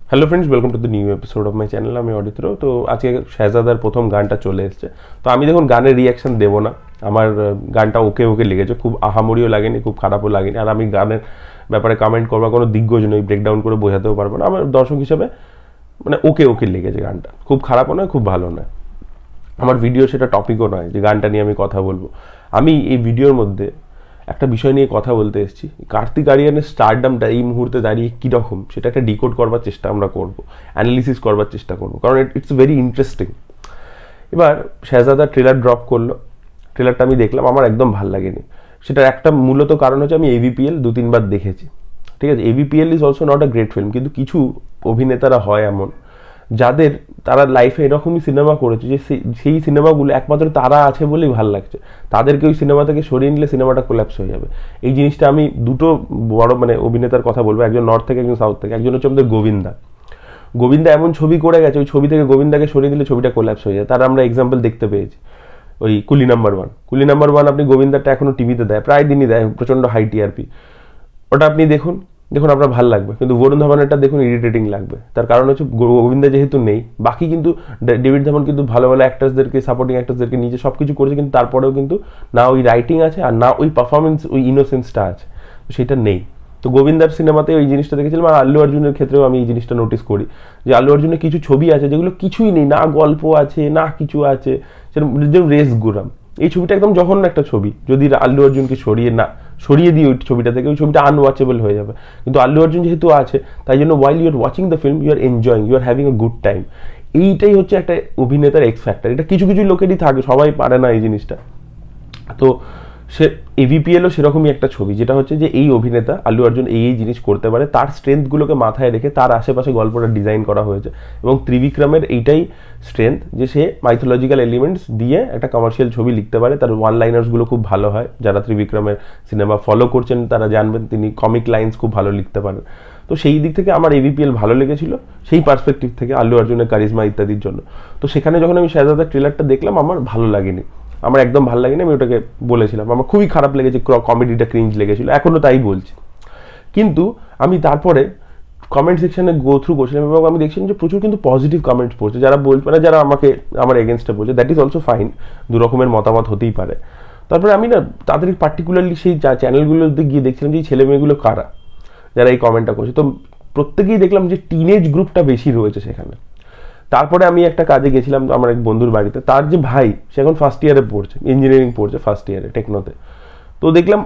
Hello friends, welcome to the new episode of my channel. আমি অদিত্র। তো আজকে শেহজাদার প্রথম গানটা চলে এসছে। তো আমি দেখুন গানের রিয়াকশন দেবো না। আমার গানটা ওকে ওকে লেগেছে, খুব আহামরিও লাগেনি, খুব খারাপও লাগেনি। আর আমি গানের ব্যাপারে কমেন্ট করবার কোনো দিগ্গজ নই, ব্রেকডাউন করে বোঝাতেও পারবো না। আমার দর্শক হিসেবে মানে ওকে ওকে লেগেছে গানটা, খুব খারাপও নয় খুব ভালো নয়। আমার ভিডিও সেটা টপিকও নয় যে গানটা নিয়ে আমি কথা বলবো। আমি এই ভিডিওর মধ্যে একটা বিষয় নিয়ে কথা বলতে এসেছি। কার্তিক আরিয়ানের স্টারডামটা এই মুহূর্তে দাঁড়িয়ে কীরকম সেটা একটা ডিকোড করবার চেষ্টা আমরা করবো, অ্যানালিসিস করবার চেষ্টা করবো, কারণ ইটস ভেরি ইন্টারেস্টিং। এবার শেহজাদা ট্রেলার ড্রপ করলো, ট্রেলারটা আমি দেখলাম, আমার একদম ভাল লাগেনি। সেটার একটা মূলত কারণ হচ্ছে আমি এভিপিএল 2-3 বার দেখেছি। ঠিক আছে, AVPL is also not a great film, কিন্তু কিছু অভিনেতারা হয় এমন যাদের তারা লাইফে এরকমই সিনেমা করেছে যে সেই সিনেমাগুলো একমাত্র তারা আছে বলেই ভালো লাগছে। তাদেরকে ওই সিনেমা থেকে সরিয়ে নিলে সিনেমাটা কোল্যাপস হয়ে যাবে। এই জিনিসটা আমি দুটো বড় অভিনেতার কথা বলবো, একজন নর্থ থেকে একজন সাউথ থেকে। একজন হচ্ছে আমাদের গোবিন্দা। গোবিন্দা এমন ছবি করে গেছে, ওই ছবি থেকে গোবিন্দাকে সরিয়ে দিলে ছবিটা কোল্যাপস হয়ে যায়। তার আমরা এক্সাম্পল দেখতে পেয়েছি ওই কুলি নাম্বার ওয়ান। আপনি গোবিন্দাটা এখনো টিভিতে দেয়, প্রায় দিনই দেয়, প্রচন্ড হাই টিআরপি। ওটা আপনি দেখুন আপনার ভালো লাগবে, কিন্তু বরুণ ধাওয়ানেরটা দেখুন ইরিটেটিং লাগবে। তার কারণ হচ্ছে গোবিন্দা যেহেতু নেই, বাকি কিন্তু ডেভিড ধাওয়ান কিন্তু ভালো ভালো অ্যাক্টার্সদেরকে, সাপোর্টিং অ্যাক্টার্সদেরকে নিজে সব কিছু করেছে, কিন্তু তারপরেও কিন্তু না ওই রাইটিং আছে আর না ওই পারফরমেন্স, ওই ইনোসেন্সটা আছে, সেটা নেই। তো গোবিন্দার সিনেমাতে ওই জিনিসটা দেখেছিলাম। আর আল্লু অর্জুনের ক্ষেত্রেও আমি এই জিনিসটা নোটিস করি যে আল্লু অর্জুনের কিছু ছবি আছে যেগুলো কিছুই নেই, না গল্প আছে না কিছু আছে। যেরকম রেস গুরাম, এই ছবিটা একদম জঘন্য একটা ছবি। যদি আল্লু অর্জুনকে সরিয়ে দিই ওই ছবিটা থেকে, ওই ছবিটা আনওয়াচেবল হয়ে যাবে। কিন্তু আল্লু অর্জুন যেহেতু আছে, তাই জন্য while you are watching the film you are enjoying, you are having a good time. এইটাই হচ্ছে একটা অভিনেতার এক্স ফ্যাক্টর। এটা কিছু কিছু লোকেরই থাকে, সবাই পারে না এই জিনিসটা। তো সে এভিপিএলও সেরকমই একটা ছবি, যেটা হচ্ছে যে এই অভিনেতা আল্লু অর্জুন এই জিনিস করতে পারে, তার স্ট্রেংথগুলোকে মাথায় রেখে তার আশেপাশে গল্পটা ডিজাইন করা হয়েছে। এবং ত্রিবিক্রমের এইটাই স্ট্রেংথ যে সে মাইথোলজিক্যাল এলিমেন্টস দিয়ে একটা কমার্শিয়াল ছবি লিখতে পারে। তার ওয়ান লাইনার্সগুলো খুব ভালো হয়। যারা ত্রিবিক্রমের সিনেমা ফলো করছেন তারা জানবেন তিনি কমিক লাইন্স খুব ভালো লিখতে পারেন। তো সেই দিক থেকে আমার এভিপিএল ভালো লেগেছিল, সেই পার্সপেক্টিভ থেকে আল্লু অর্জুনের কারিজমা ইত্যাদির জন্য। তো সেখানে যখন আমি শেহজাদার ট্রেলারটা দেখলাম, আমার ভালো লাগেনি, আমার একদম ভালো লাগেনি। আমি ওটাকে বলেছিলাম আমার খুবই খারাপ লেগেছে, কমেডিটা ক্রিঞ্জ লেগেছিল, এখনো তাই বলছি। কিন্তু আমি তারপরে কমেন্ট সেকশনে গো থ্রু করছিলাম এবং আমি দেখছিলাম যে প্রচুর কিন্তু পজিটিভ কমেন্টস পড়ছে, যারা মানে যারা আমাকে আমার এগেনস্টে বলছে। দ্যাট ইজ অলসো ফাইন, দু রকমের মতামত হতেই পারে। তারপরে আমি না তাদের পার্টিকুলারলি সেই চ্যানেলগুলোতে গিয়ে দেখছিলাম যে এই ছেলে মেয়েগুলো কারা যারা এই কমেন্টটা করছে। তো প্রত্যেকেই দেখলাম যে টিনেজ গ্রুপটা বেশি রয়েছে সেখানে। তারপরে আমি একটা কাজে গেছিলাম আমার এক বন্ধুর বাড়িতে, তার যে ভাই সে এখন ফার্স্ট ইয়ারে পড়ছে, ইঞ্জিনিয়ারিং পড়ছে ফার্স্ট ইয়ারে টেকনোতে। তো দেখলাম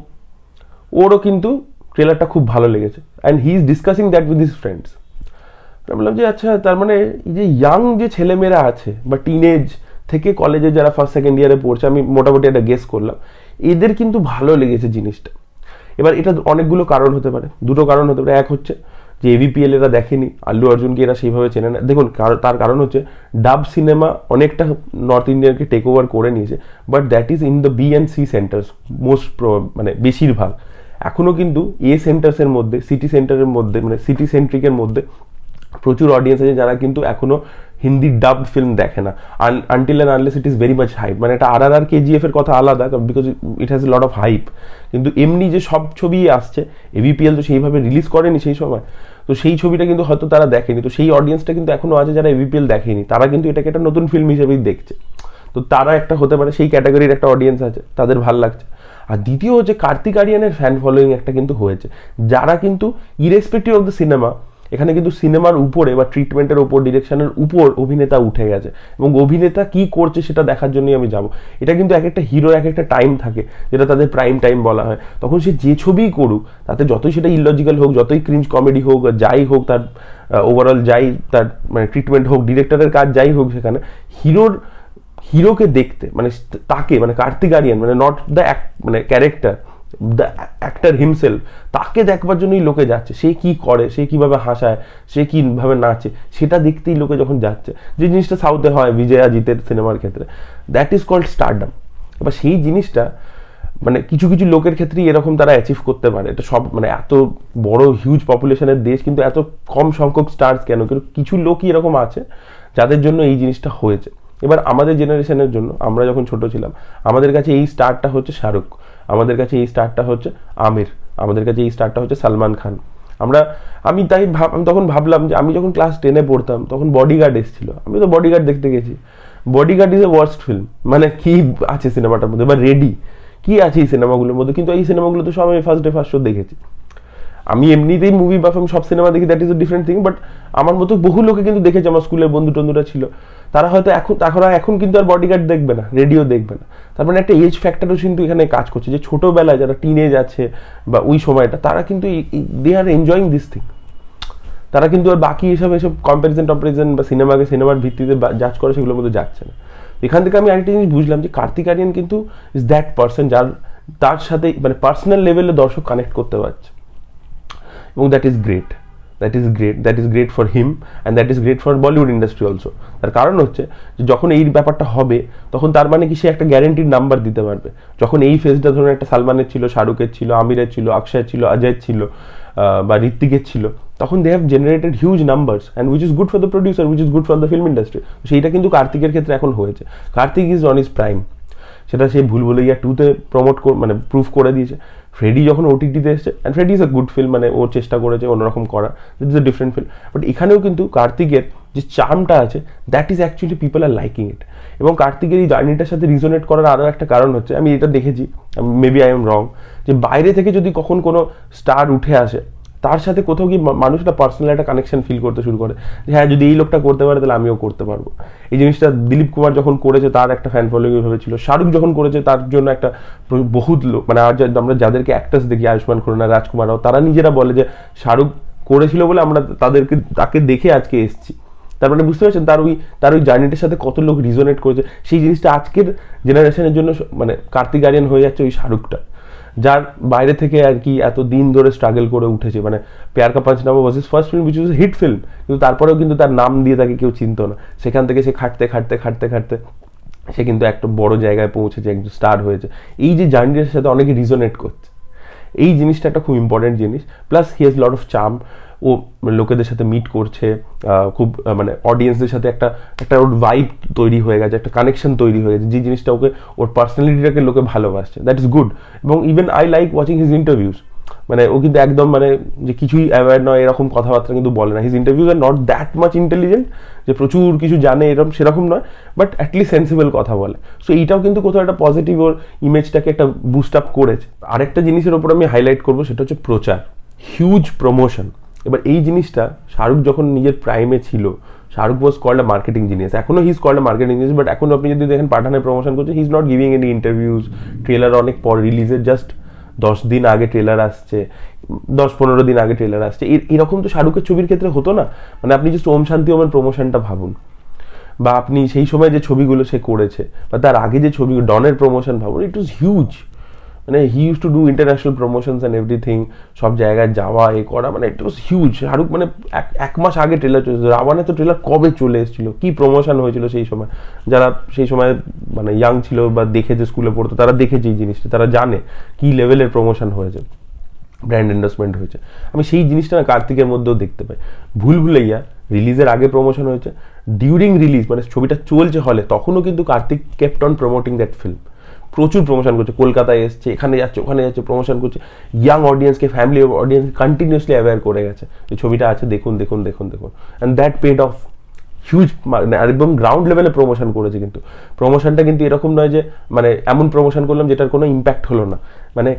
ওরও কিন্তু ট্রেলারটা খুব ভালো লেগেছে, and he is discussing that with his friends. বললাম যে আচ্ছা, তার মানে এই যে ইয়াং যে ছেলেমেয়েরা আছে বা টিনেজ থেকে কলেজে যারা ফার্স্ট সেকেন্ড ইয়ারে পড়ছে, আমি মোটামুটি একটা গেস করলাম, এদের কিন্তু ভালো লেগেছে জিনিসটা। এবার এটা অনেকগুলো কারণ হতে পারে, দুটো কারণ হতে পারে। এক হচ্ছে যে এভিপিএল এরা দেখেনি, আল্লু অর্জুনকে এরা সেইভাবে চেনে না। দেখুন তার কারণ হচ্ছে ডাব সিনেমা অনেকটা নর্থ ইন্ডিয়ানকে টেক ওভার করে নিয়েছে, but that is in the B and C centres most, মানে বেশিরভাগ। এখনও কিন্তু এ সেন্টার্সের মধ্যে, সিটি সেন্টারের মধ্যে, মানে সিটি সেন্ট্রিকের মধ্যে প্রচুর অডিয়েন্স আছে যারা কিন্তু এখনো হিন্দি ডাব ফিল্ম দেখে না, until and unless it is very much hype. মানে এটা আর কেজিএফ এর কথা আলাদা, because it has lot of hype. কিন্তু এমনি যে সব ছবি আসছে, এভিপিএল তো সেইভাবে রিলিজ করেনি সেই সময়, তো সেই ছবিটা কিন্তু হয়তো তারা দেখেনি। তো সেই অডিয়েন্সটা কিন্তু এখনো আছে যারা এভিপিএল দেখেনি, তারা কিন্তু এটাকে একটা নতুন ফিল্ম হিসেবেই দেখছে। তো তারা একটা হতে পারে, সেই ক্যাটাগরির একটা অডিয়েন্স আছে, তাদের ভাল লাগছে। আর দ্বিতীয় হচ্ছে কার্তিক আরিয়ানের ফ্যান ফলোয়িং একটা কিন্তু হয়েছে, যারা কিন্তু ইরেসপেক্টিভ অফ দ্য সিনেমা, এখানে কিন্তু সিনেমার উপরে বা ট্রিটমেন্টের উপর, ডিরেকশনের উপর অভিনেতা উঠে গেছে, এবং অভিনেতা কি করছে সেটা দেখার জন্যই আমি যাব। এটা কিন্তু এক একটা হিরোর এক একটা টাইম থাকে, যেটা তাদের প্রাইম টাইম বলা হয়। তখন সে যে ছবিই করুক, তাতে যতই সেটা ইললজিক্যাল হোক, যতই ক্রিঞ্জ কমেডি হোক, যাই হোক, তার ওভারঅল যাই তার মানে ট্রিটমেন্ট হোক, ডিরেক্টরের কাজ যাই হোক, সেখানে হিরোকে দেখতে, মানে তাকে, মানে কার্তিক আরিয়ান, মানে নট দ্য মানে ক্যারেক্টার, দ্য অ্যাক্টার হিমসেলফ, তাকে দেখবার জন্যই লোকে যাচ্ছে। সে কি করে, সে কিভাবে হাসায়, সে কিভাবে নাচে, সেটা দেখতেই লোকে যখন যাচ্ছে। যে জিনিসটা সাউথে হয় বিজয়া জিতের সিনেমার ক্ষেত্রে, দ্যাট ইজ কল্ড স্টারডাম। এবার সেই জিনিসটা মানে কিছু কিছু লোকের ক্ষেত্রেই এরকম তারা অ্যাচিভ করতে পারে। এটা সব মানে এত বড় হিউজ পপুলেশনের দেশ, কিন্তু এত কম সংখ্যক স্টার্স কেন? কিন্তু কিছু লোকই এরকম আছে যাদের জন্য এই জিনিসটা হয়েছে। এবার আমাদের জেনারেশনের জন্য, আমরা যখন ছোট ছিলাম, আমাদের কাছে এই স্টারটা হচ্ছে শাহরুখ, আমাদের কাছে এই স্টারটা হচ্ছে আমির, আমাদের কাছে এই স্টারটা হচ্ছে সালমান খান, আমি তখন ভাবলাম যে আমি যখন ক্লাস 10-এ পড়তাম তখন বডিগার্ড এসেছিল, আমি তো বডিগার্ড দেখতে গেছি। Bodyguard is a worst film, মানে কি আছে সিনেমাটার মধ্যে, বা রেডি কি আছে এই সিনেমাগুলোর মধ্যে, কিন্তু এই সিনেমাগুলো তো সব আমি ফার্স্ট ডে ফার্স্ট শো দেখেছি। আমি এমনিতেই মুভি বা সব সিনেমা দেখি, that is a different thing, but আমার মতো বহু লোকে কিন্তু দেখেছে, আমার স্কুলের বন্ধু টন্ধুরা ছিল, তারা হয়তো এখন কিন্তু আর বডিগার্ড দেখবে না, রেডিও দেখবে না। তার মানে একটা এজ ফ্যাক্টরও কিন্তু এখানে কাজ করছে, যে ছোটোবেলায় যারা টিনেজ আছে বা ওই সময়টা, তারা কিন্তু they are enjoying this thing. তারা কিন্তু আর বাকি এসব কম্প্যারিজন বা সিনেমার ভিত্তিতে জাজ করে সেগুলোর মধ্যে যাচ্ছে না। এখান থেকে আমি আরেকটা জিনিস বুঝলাম যে কার্তিক আরিয়ান কিন্তু ইজ দ্যাট পার্সন তার সাথে মানে পার্সোনাল লেভেলে দর্শক কানেক্ট করতে পারছে, এবং that is great for him and that is great for Bollywood industry also. তার কারণ হচ্ছে যে যখন এই ব্যাপারটা হবে তখন তার মানে কি সে একটা গ্যারেন্টিড নাম্বার দিতে পারবে। যখন এই ফেজটা ধরুন একটা সালমানের ছিল, শাহরুখের ছিল, আমিরের ছিল, অক্ষয়ের ছিল, অজয়ের ছিল বা ঋত্বিকের ছিল, তখন they have generated huge numbers and which is good for the producer, which is good for the film industry. সেইটা কিন্তু কার্তিকের ক্ষেত্রে এখন হয়েছে। Kartik is on is prime, সেটা সে ভুলভুলাইয়া 2-তে মানে প্রুভ করে দিয়েছে। ফ্রেডি যখন ওটিটিতে এসেছে, and Freddy is a good film, মানে ওর চেষ্টা করেছে অন্যরকম করা, that is a different film. But এখানেও কিন্তু কার্তিকের যে চার্মটা আছে, that is actually people are liking it. এবং কার্তিকের এই জার্নিটার সাথে রিজোনেট করার আরও একটা কারণ হচ্ছে, আমি এটা দেখেছি, মেবি আই এম রং, যে বাইরে থেকে যদি কখন কোনো স্টার উঠে আসে, তার সাথে কোথাও কি মানুষ একটা পার্সোনাল একটা কানেকশন ফিল করতে শুরু করে, যে হ্যাঁ যদি এই লোকটা করতে পারে তাহলে আমিও করতে পারবো। এই জিনিসটা দিলীপ কুমার যখন করেছে তার একটা ফ্যান ফলোইং এইভাবে ছিল, শাহরুখ যখন করেছে তার জন্য একটা বহুত লোক, মানে আমরা যাদেরকে অ্যাক্টার্স দেখি, আয়ুষ্মান খুরানা, রাজকুমার রাও, তারা নিজেরা বলে যে শাহরুখ করেছিল বলে আমরা তাকে দেখে আজকে এসেছি। তার মানে বুঝতে পারছেন তার ওই জার্নিটার সাথে কত লোক রিজোনেট করেছে। সেই জিনিসটা আজকের জেনারেশনের জন্য মানে কার্তিক আরিয়ান হয়ে যাচ্ছে ওই শাহরুখটা, যার বাইরে থেকে আর কি এত দিন ধরে স্ট্রাগল করে উঠেছে। মানে Pyaar Ka Punchnama was his first film, which was hit film, কিন্তু তারপরেও কিন্তু তার নাম দিয়ে তাকে কেউ চিনতো না। সেখান থেকে সে খাটতে সে কিন্তু একটা বড় জায়গায় পৌঁছেছে, একজন স্টার হয়েছে। এই যে জার্নিটার সাথে অনেকে রিজোনেট করছে, এই জিনিসটা একটা খুব ইম্পর্টেন্ট জিনিস। Plus he has lot of charm, ও লোকেদের সাথে মিট করছে, খুব মানে অডিয়েন্সদের সাথে একটা ওর ভাইব তৈরি হয়ে গেছে, একটা কানেকশন তৈরি হয়ে গেছে, যে জিনিসটা ওর পার্সোনালিটিটাকে লোকে ভালোবাসছে, দ্যাট ইজ গুড। এবং even I like watching his interviews, মানে ও কিন্তু একদম মানে যে কিছুই অ্যাওয়ার নয় এরকম কথাবার্তা কিন্তু বলে না। His interviews are not that much intelligent যে প্রচুর কিছু জানে সেরকম নয়, বাট অ্যাটলিস্ট সেন্সিবল কথা বলে। সো এইটাও কিন্তু কোথাও একটা পজিটিভ ওর ইমেজটাকে একটা বুস্ট আপ করেছে। আরেকটা জিনিসের ওপর আমি হাইলাইট করবো, সেটা হচ্ছে প্রচার, হিউজ প্রমোশন। এবার এই জিনিসটা শাহরুখ যখন নিজের প্রাইমে ছিল, Shahrukh was called a marketing genius, এখনও he is called a marketing genius, but এখন আপনি যদি দেখেন পাঠানের প্রমোশন করছে, he is not giving any interviews, trailer অনেক পর রিলিজের জাস্ট 10 দিন আগে ট্রেলার আসছে, 10-15 দিন আগে ট্রেলার আসছে। এরকম তো শাহরুখের ছবির ক্ষেত্রে হতো না। মানে আপনি জাস্ট ওম শান্তি ওমের প্রমোশনটা ভাবুন, বা আপনি সেই সময় যে ছবিগুলো সে করেছে, বা তার আগে যে ছবি ডনের প্রমোশন ভাবুন, ইট ওয়াজ হিউজ। মানে he use to do international promotions and everything, সব জায়গায় যাওয়া করা, মানে ইট ওয়াজ হিউজ। শাহরুখ মানে এক মাস আগে ট্রেলার চলেছে, রাওয়ানে তো ট্রেলার কবে চলে এসেছিল, কি প্রমোশন হয়েছিল সেই সময়। যারা সেই সময় মানে ইয়াং ছিল বা দেখেছে, স্কুলে পড়তো, তারা দেখেছে এই জিনিসটা, তারা জানে কি লেভেলের প্রমোশন হয়েছে, ব্র্যান্ড এন্ডোর্সমেন্ট হয়েছে। আমি সেই জিনিসটা না কার্তিকের মধ্যেও দেখতে পাই। ভুলভুলাইয়া রিলিজের আগে প্রমোশন হয়েছে, ডিউরিং রিলিজ মানে ছবিটা চলছে হলে, তখনও কিন্তু Kartik kept on promoting that film, প্রচুর প্রমোশন করছে, কলকাতায় এসছে, এখানে যাচ্ছে, ওখানে যাচ্ছে, প্রমোশন করছে, ইয়াং অডিয়েন্সকে, ফ্যামিলি অডিয়েন্স কন্টিনিউসলি অ্যাওয়্যার করে গেছে যে ছবিটা আছে, দেখুন। And that paid off huge, এবং গ্রাউন্ড লেভেলে প্রমোশন করেছে। কিন্তু প্রমোশনটা কিন্তু এরকম নয় যে মানে এমন প্রমোশন করলাম যেটার কোনো ইম্প্যাক্ট হলো না, মানে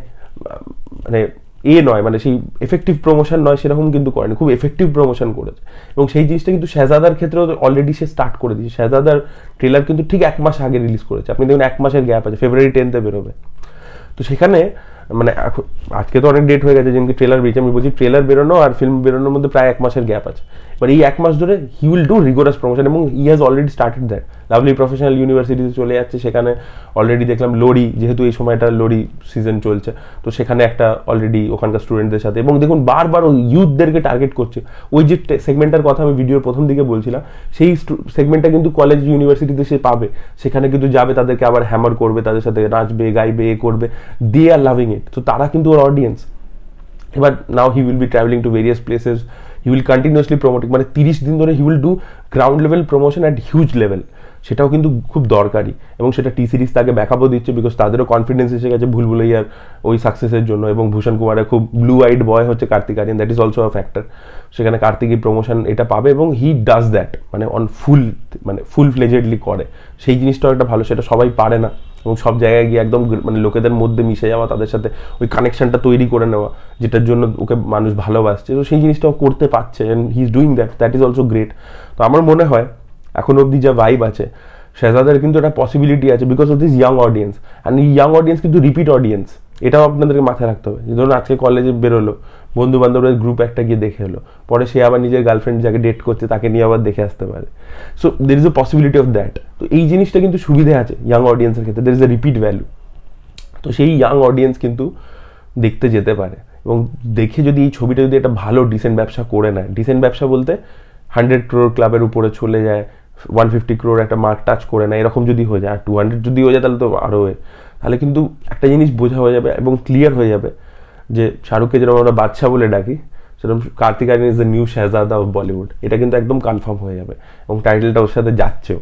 নয়, মানে সেই এফেক্টিভ প্রমোশন নয়, সেরকম কিন্তু করেনি, খুব এফেক্টিভ প্রমোশন করেছে। এবং সেই জিনিসটা কিন্তু শেহজাদার ক্ষেত্রেও অলরেডি সে স্টার্ট করে দিয়েছে। শেহজাদার ট্রেলার কিন্তু ঠিক 1 মাস আগে রিলিজ করেছে, আপনি দেখুন 1 মাসের গ্যাপ আছে, February 10 বেরোবে। তো সেখানে মানে আজকে তো অনেক ডেট হয়ে গেছে যেমন ট্রেলার বেরিয়েছে, আমি বলছি ট্রেলার বেরোনো আর ফিল্ম বেরোনোর মধ্যে প্রায় 1 মাসের গ্যাপ আছে। এবার এই 1 মাস ধরে he will do rigorous promotion, এবং he has already started that. Lovely Professional ইউনিভার্সিটিতে চলে যাচ্ছে, সেখানে অলরেডি দেখলাম লোরি, যেহেতু এই সময়টা লোরি সিজন চলছে, তো সেখানে একটা অলরেডি ওখানকার স্টুডেন্টদের সাথে, এবং দেখুন বারবার ওই ইউথদেরকে টার্গেট করছে। ওই যে সেগমেন্টটার কথা আমি ভিডিওর প্রথম দিকে বলছিলাম, সেই সেগমেন্টটা কিন্তু কলেজ ইউনিভার্সিটিতে সে পাবে, সেখানে কিন্তু যাবে, তাদেরকে আবার হ্যামার করবে, তাদের সাথে নাচবে, গাইবে, করবে, দে আর লাভিং ইট। তো তারা কিন্তু ওর অডিয়েন্স। এবার now he will be travelling to various places, he will continuously promoting, মানে 30 দিন ধরে he will do ground level promotion at huge level. সেটাও কিন্তু খুব দরকারি, এবং সেটা টি সিরিজ তাকে ব্যাকআপও দিচ্ছে, বিকজ তাদেরও কনফিডেন্স এসে গেছে ভুলভুলাইয়ার ওই সাকসেসের জন্য, এবং ভূষণ কুমারের খুব ব্লু আইড বয় হচ্ছে Kartik Aaryan, that is also a factor. সেখানে কার্তিকই প্রমোশন এটা পাবে, এবং হি ডাজ দ্যাট, মানে অন ফুল ফ্লেজেডলি করে, সেই জিনিসটাও একটা ভালো, সেটা সবাই পারে না, এবং সব জায়গায় গিয়ে একদম মানে লোকেদের মধ্যে মিশে যাওয়া, তাদের সাথে ওই কানেকশনটা তৈরি করে নেওয়া, যেটার জন্য ওকে মানুষ ভালোবাসছে, তো সেই জিনিসটাও করতে পারছে, and he is doing that is also great. তো আমার মনে হয় এখন অবধি যা ভাইব আছে, শেহজাদের কিন্তু একটা পসিবিলিটি আছে because of this young audience, and এই ইয়াং অডিয়েন্স কিন্তু রিপিট অডিয়েন্স, এটাও আপনাদেরকে মাথায় রাখতে হবে। ধরুন আজকে কলেজে বেরোলো, বন্ধু বান্ধবের গ্রুপ একটা গিয়ে দেখে এলো, পরে সে আবার নিজের গার্লফ্রেন্ড যাকে ডেট করছে তাকে নিয়ে আবার দেখে আসতে পারে, so there is a possibility of that. তো এই জিনিসটা কিন্তু সুবিধে আছে ইয়াং অডিয়েন্সের ক্ষেত্রে, there is a repeat value. তো সেই ইয়াং অডিয়েন্স কিন্তু দেখতে যেতে পারে, এবং দেখে যদি এই ছবিটা যদি একটা ভালো ডিসেন্ট ব্যবসা করে নেয়, ডিসেন্ট ব্যবসা বলতে 100 crore ক্লাবের উপরে চলে যায়, 150 crore একটা মার্ক টাচ করে নেয়, এরকম যদি হয়ে যায়, আর 200 যদি হয়ে যায় তাহলে তো আরও তাহলে কিন্তু একটা জিনিস বোঝা হয়ে যাবে এবং ক্লিয়ার হয়ে যাবে যে শাহরুখকে যেরকম আমরা বাদশা বলে ডাকি, সেরকম Kartik Aaryan is the new Shehzada of Bollywood, এটা কিন্তু একদম কনফার্ম হয়ে যাবে, এবং টাইটেলটা ওর সাথে যাচ্ছেও,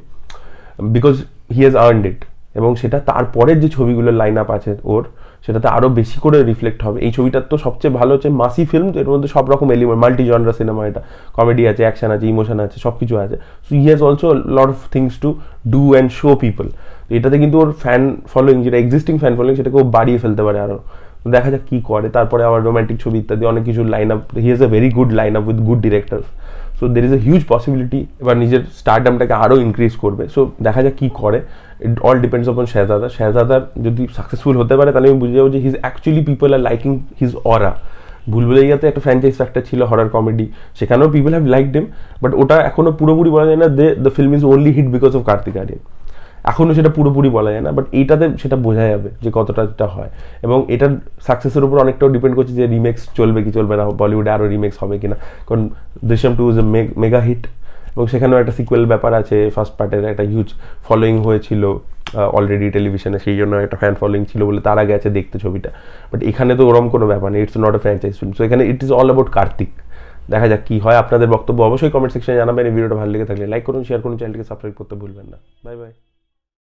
because he has earned it. এবং সেটা তারপরের যে ছবিগুলোর লাইন আপ আছে ওর, সেটাতে আরও বেশি করে রিফ্লেক্ট হবে। এই ছবিটার তো সবচেয়ে ভালো হচ্ছে মাসি ফিল্ম, তো এর মধ্যে সব রকম এলিমেন্ট, মাল্টি জনরা সিনেমা, এটা কমেডি আছে, অ্যাকশন আছে, ইমোশন আছে, সব কিছু আছে। So he has also lot of things to do and show people. তো এটাতে কিন্তু ওর ফ্যান ফলোয়িং, যেটা এক্সিস্টিং ফ্যান ফলোয়িং, সেটাকে ও বাড়িয়ে ফেলতে পারে আরও। দেখা যাক কী করে। তারপরে আবার রোম্যান্টিক ছবি ইত্যাদি অনেক কিছু line up, he has a very good line up with good director, so there is a huge possibility এবার নিজের স্টারডামটাকে আরও ইনক্রিজ করবে। সো দেখা যাক কী করে, it all depends upon Shehzada. শেহজাদার যদি সাকসেসফুল হতে পারে তাহলে আমি বুঝে যাবো যে his actually people are liking his aura. ভুলভুলাইয়াতে একটা ফ্র্যাঞ্চাইজ ফ্যাক্টর ছিল, হরার কমেডি, সেখানেও people have liked him, but ওটা এখনও পুরোপুরি বলা যায় না the film is only hit because of Kartik Aaryan, এখনও সেটা পুরোপুরি বলা যায় না, বাট এইটাতে সেটা বোঝা যাবে যে কতটা এটা হয়। এবং এটার সাকসেসের উপর অনেকটাও ডিপেন্ড করছে যে রিমেক্স চলবে কি চলবে না, বলিউডে আরও রিমেক্স হবে কিনা, কারণ Drishyam 2 is a mega hit, এবং সেখানেও একটা সিকুয়েল ব্যাপার আছে, ফার্স্ট পার্টের একটা হিউজ ফলোয়িং হয়েছিল অলরেডি টেলিভিশনে, সেই জন্য একটা ফ্যান ফলোয়িং ছিল বলে তারা গেছে দেখতে ছবিটা, বাট এখানে তো ওরকম কোনো ব্যাপার নেই, it's not a franchise film, so এখানে it is all about Kartik. দেখা যাক কী হয়। আপনাদের বক্তব্য অবশ্যই কমেন্ট সেকশনে জানাবেন। এই ভিডিওটা ভালো লেগে থাকলে লাইক করুন, শেয়ার করুন, চ্যানেলটিকে সাবস্ক্রাইব করতে ভুলবেন না। Bye by.